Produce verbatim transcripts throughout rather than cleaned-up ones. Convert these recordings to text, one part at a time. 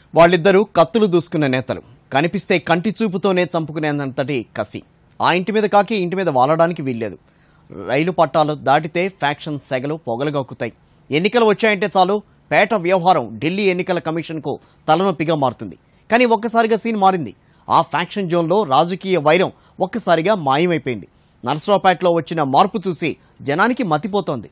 వాళ్ళిద్దరూ కత్తులు దూసుకున్న నేతలు. కనిపిస్తే కంటి చూపుతోనే చంపుకునేంతటి కసి. ఆ ఇంటి మీద కాకి ఇంటి మీద వాలడానికి వీల్లేదు. రైలు పట్టాలు దాటితే ఫ్యాక్షన్ సెగలు పొగలుగొక్కుతాయి. ఎన్నికలు వచ్చాయంటే చాలు పేట వ్యవహారం ఢిల్లీ ఎన్నికల కమిషన్కు తలనొప్పిగా మారుతుంది. కానీ ఒక్కసారిగా సీన్ మారింది. ఆ ఫ్యాక్షన్ జోన్లో రాజకీయ వైరం ఒక్కసారిగా మాయమైపోయింది. నరసరావుపేటలో వచ్చిన మార్పు చూసి జనానికి మతిపోతోంది.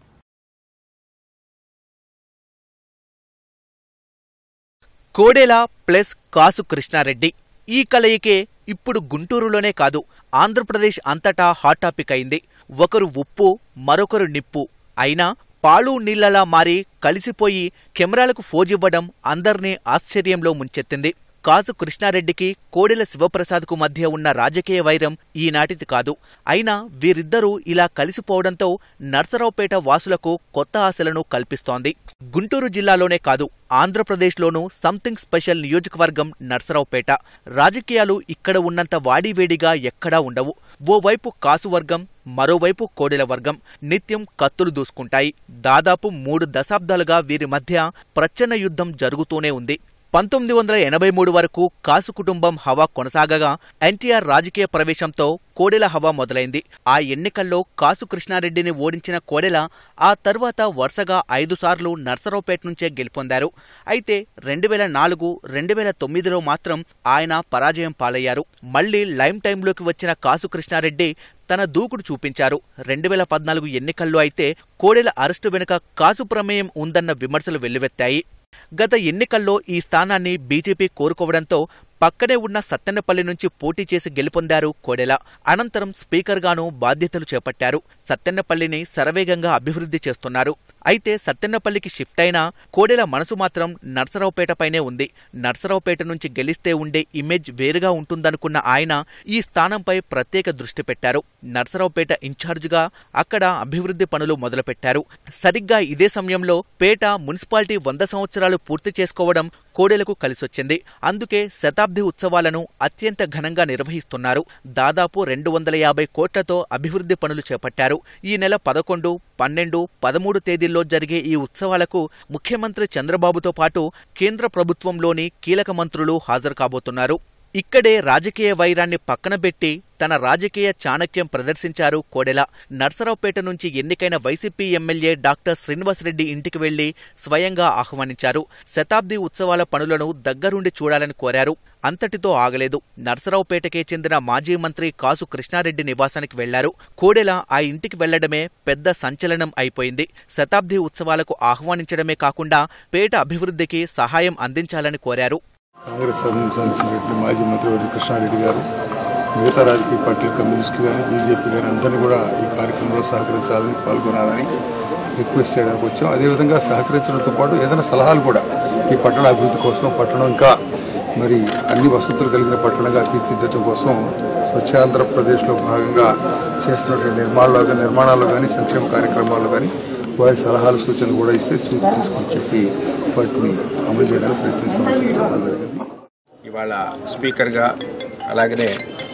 కోడెల ప్లస్ కాసు కృష్ణారెడ్డి ఈ కలయికే ఇప్పుడు గుంటూరులోనే కాదు ఆంధ్రప్రదేశ్ అంతటా హాట్ టాపిక్ అయింది. ఒకరు ఉప్పు మరొకరు నిప్పు అయినా పాలు నీళ్లలా మారి కలిసిపోయి కెమెరాలకు ఫోజివ్వడం అందర్నీ ఆశ్చర్యంలో ముంచెత్తింది. కాసు కృష్ణారెడ్డికి కోడెల శివప్రసాద్కు మధ్య ఉన్న రాజకీయ వైరం ఈనాటిది కాదు. అయినా వీరిద్దరూ ఇలా కలిసిపోవడంతో నరసరావుపేట వాసులకు కొత్త ఆశలను కల్పిస్తోంది. గుంటూరు జిల్లాలోనే కాదు ఆంధ్రప్రదేశ్లోనూ సంథింగ్ స్పెషల్ నియోజకవర్గం నరసరావుపేట. రాజకీయాలు ఇక్కడ ఉన్నంత వాడివేడిగా ఎక్కడా ఉండవు. ఓవైపు కాసు వర్గం, మరోవైపు కోడెల వర్గం నిత్యం కత్తులు దూసుకుంటాయి. దాదాపు మూడు దశాబ్దాలుగా వీరి మధ్య ప్రచ్ఛన్న యుద్ధం జరుగుతూనే ఉంది. పంతొమ్మిది వందల ఎనభై మూడు వరకు కాసు కుటుంబం హవా కొనసాగగా ఎన్టీఆర్ రాజకీయ ప్రవేశంతో కోడెల హవా మొదలైంది. ఆ ఎన్నికల్లో కాసు కృష్ణారెడ్డిని ఓడించిన కోడెల ఆ తర్వాత వరుసగా ఐదు సార్లు నరసరావుపేట నుంచే గెలుపొందారు. అయితే రెండు వేల నాలుగు రెండు వేల తొమ్మిదిలో మాత్రం ఆయన పరాజయం పాలయ్యారు. మళ్లీ లైమ్ టైంలోకి వచ్చిన కాసు కృష్ణారెడ్డి తన దూకుడు చూపించారు. రెండు వేల పద్నాలుగు ఎన్నికల్లో అయితే కోడెల అరెస్టు వెనుక కాసు ప్రమేయం ఉందన్న విమర్శలు వెల్లువెత్తాయి. గత ఎన్నికల్లో ఈ స్థానాన్ని బీజేపీ కోరుకోవడంతో పక్కనే ఉన్న సత్తెన్నపల్లి నుంచి పోటీ చేసి గెలుపొందారు కోడెల. అనంతరం స్పీకర్గానూ బాధ్యతలు చేపట్టారు. సత్తెన్నపల్లిని శరవేగంగా అభివృద్ధి చేస్తున్నారు. అయితే సత్తెన్నపల్లికి షిఫ్ట్ అయినా కోడెల మనసు మాత్రం నరసరావుపేటపైనే ఉంది. నరసరావుపేట నుంచి గెలిస్తే ఉండే ఇమేజ్ వేరుగా ఉంటుందనుకున్న ఆయన ఈ స్థానంపై ప్రత్యేక దృష్టి పెట్టారు. నరసరావుపేట ఇన్ఛార్జిగా అక్కడ అభివృద్ధి పనులు మొదలుపెట్టారు. సరిగ్గా ఇదే సమయంలో పేట మున్సిపాలిటీ వంద సంవత్సరాలు పూర్తి చేసుకోవడం కోడెలకు కలిసొచ్చింది. అందుకే శతాబ్ది ఉత్సవాలను అత్యంత ఘనంగా నిర్వహిస్తున్నారు. దాదాపు రెండు వందల యాభై కోట్లతో అభివృద్ధి పనులు చేపట్టారు. ఈ నెల పదకొండు, పన్నెండు, పదమూడు తేదీల్లో జరిగే ఈ ఉత్సవాలకు ముఖ్యమంత్రి చంద్రబాబుతో పాటు కేంద్ర ప్రభుత్వంలోని కీలక మంత్రులు హాజరు కాబోతున్నారు. ఇక్కడే రాజకీయ వైరాన్ని పక్కనబెట్టి తన రాజకీయ చాణక్యం ప్రదర్శించారు కోడెల. నరసరావుపేట నుంచి ఎన్నికైన వైసీపీ ఎమ్మెల్యే డాక్టర్ శ్రీనివాసరెడ్డి ఇంటికి వెళ్లి స్వయంగా ఆహ్వానించారు. శతాబ్ది ఉత్సవాల పనులను దగ్గరుండి చూడాలని కోరారు. అంతటితో ఆగలేదు. నరసరావుపేటకే చెందిన మాజీ మంత్రి కాసు కృష్ణారెడ్డి నివాసానికి వెళ్లారు. కోడెల ఆ ఇంటికి వెళ్లడమే పెద్ద సంచలనం అయిపోయింది. శతాబ్ది ఉత్సవాలకు ఆహ్వానించడమే కాకుండా పేట అభివృద్ధికి సహాయం అందించాలని కోరారు. కాంగ్రెస్ సంబంధించినటువంటి మాజీ మంత్రి కృష్ణారెడ్డి గారు, మిగతా రాజకీయ పార్టీలు, కమ్యూనిస్టులు కానీ బీజేపీ కానీ అందరినీ కూడా ఈ కార్యక్రమంలో సహకరించాలని, పాల్గొనాలని రిక్వెస్ట్ చేయడానికి వచ్చాం. అదేవిధంగా సహకరించడంతో పాటు ఏదైనా సలహాలు కూడా ఈ పట్టణ అభివృద్ధి కోసం, పట్టణం ఇంకా మరి అన్ని వసతులు కలిగిన పట్టణంగా తీర్చిదిద్దడం కోసం స్వచ్ఛాంధ్రప్రదేశ్లో భాగంగా చేస్తున్నటువంటి నిర్మాణాల్లో నిర్మాణాల్లో కానీ సంక్షేమ కార్యక్రమాల్లో కానీ వారి సలహాలు సూచనలు కూడా ఇస్తే తీసుకొని చెప్పి వాటిని అమలు చేయడానికి ప్రయత్నిస్తామని చెప్పడం జరిగింది. ఇవాళ స్పీకర్గా అలాగనే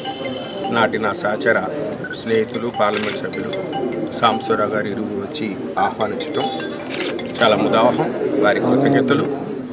నాటి నా సహచర స్నేహితులు పార్లమెంట్ సభ్యులు సాంబశివరావు గారు ఇరువురు వచ్చి ఆహ్వానించడం చాలా ముదావహం. వారి కృతజ్ఞతలు.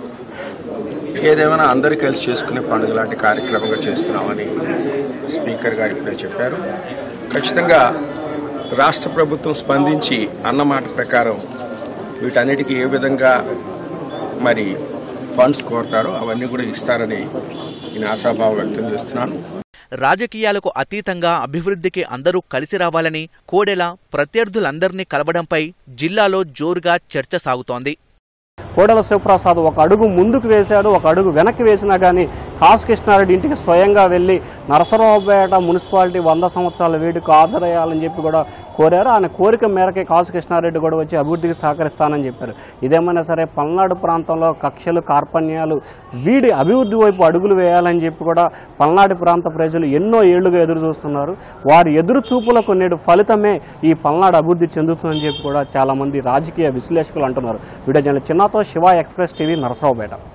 ఏదేమైనా అందరూ కలిసి చేసుకునే పండుగ లాంటి కార్యక్రమంగా చేస్తున్నామని స్పీకర్ గారు ఇప్పుడే చెప్పారు. ఖచ్చితంగా రాష్ట్ర ప్రభుత్వం స్పందించి అన్నమాట ప్రకారం వీటన్నిటికీ ఏ విధంగా మరి ఫండ్స్ కోరతారో అవన్నీ కూడా ఇస్తారని నేను ఆశాభావం వ్యక్తం చేస్తున్నాను. రాజకీయాలకు అతీతంగా అభివృద్ధికి అందరూ కలిసి రావాలని కోడెల ప్రత్యర్థులందరినీ కలవడంపై జిల్లాలో జోరుగా చర్చ సాగుతోంది. కోడెల శివప్రసాద్ ఒక అడుగు ముందుకు వేశాడు, ఒక అడుగు వెనక్కి వేసినా కానీ కాసు కృష్ణారెడ్డి ఇంటికి స్వయంగా వెళ్లి నరసరావుపేట మున్సిపాలిటీ వంద సంవత్సరాల వేడుక హాజరయ్యాలని చెప్పి కూడా కోరారు. ఆయన కోరిక మేరకే కాసు కృష్ణారెడ్డి కూడా వచ్చి అభివృద్ధికి సహకరిస్తానని చెప్పారు. ఇదేమైనా సరే పల్నాడు ప్రాంతంలో కక్షలు, కార్పణ్యాలు వీడి అభివృద్ధి వైపు అడుగులు వేయాలని చెప్పి కూడా పల్నాడు ప్రాంత ప్రజలు ఎన్నో ఏళ్లుగా ఎదురు చూస్తున్నారు. వారి ఎదురు చూపులకు నేడు ఫలితమే ఈ పల్నాడు అభివృద్ధి చెందుతుందని చెప్పి కూడా చాలా మంది రాజకీయ విశ్లేషకులు అంటున్నారు. వీడియో జర్నలిస్ట్ చిన్నతో శివ, ఎక్స్ప్రెస్ టీవీ, నరసరావుపేట.